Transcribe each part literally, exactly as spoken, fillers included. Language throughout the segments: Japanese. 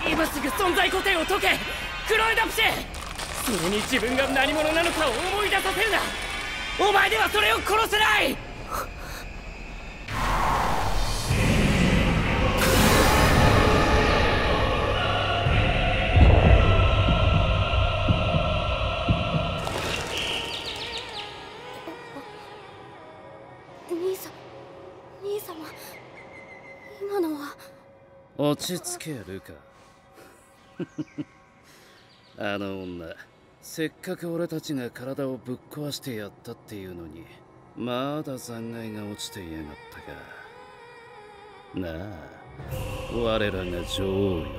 今すぐ存在固定を解けクロエダプシェ。それに自分が何者なのかを思い出させるな。お前ではそれを殺せない。 兄さん、兄様、今のは。 落ち着けルカ。あの女、せっかく俺たちが体をぶっ壊してやったっていうのにまだ残骸が落ちていやがったか。なあ、我らが女王よ。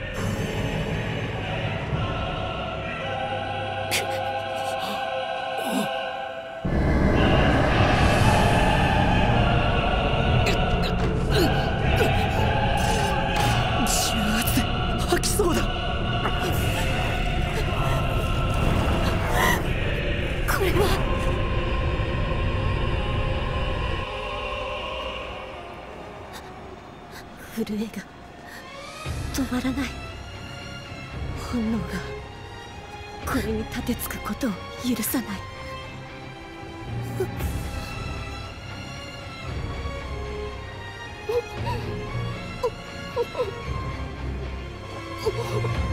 震えが止まらない。本能がこれに立てつくことを許さない。うっ